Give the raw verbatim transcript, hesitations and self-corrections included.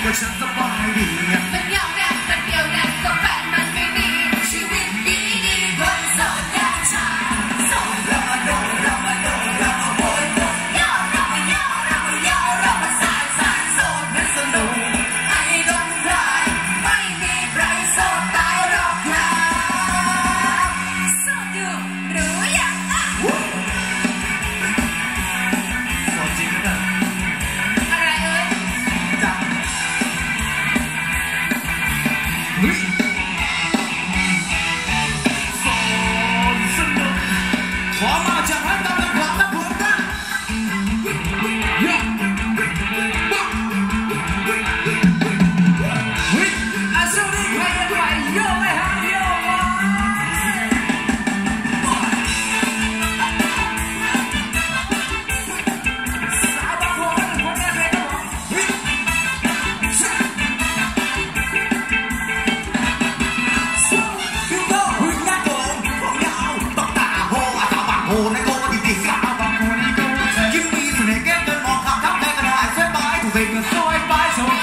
ว่าฉันสบายดีมันยาวแน่มันเดียวแน่ก็แฟนมันไม่มีชีวิตดีดีบนโซนยาชาโซนเรามาโดนเรามาโดนเรามาโวยย่อเรามาย่อเรามาย่อเรามาสายสายโซนมันสนุกไอ้ดงพรายไม่มีใครโซนตายหรอกนะโซนอยู่หรือยังอ่ะโซนจริงนะอะไรเอ่ยจับเฮ้ยโซนสนุกขอมาจากร้านตำลึงของนักผมกันเฮ้ยอาซูนี่ใครจะไปโยกไปหาโยกวะสาวบางคนคนแรกเลยนะผมเฮ้ยพี่โต้หุ่นหน้าโกงผมยาวต้องตาโหอาตาบางโหในโกดีดีสาวบางโหนี่โกยิ้มมีเสน่ห์แก้มเดินมองคำทับแม่ก็ได้ช่วยไปถูกเพลงก็ช่วยไปช่วย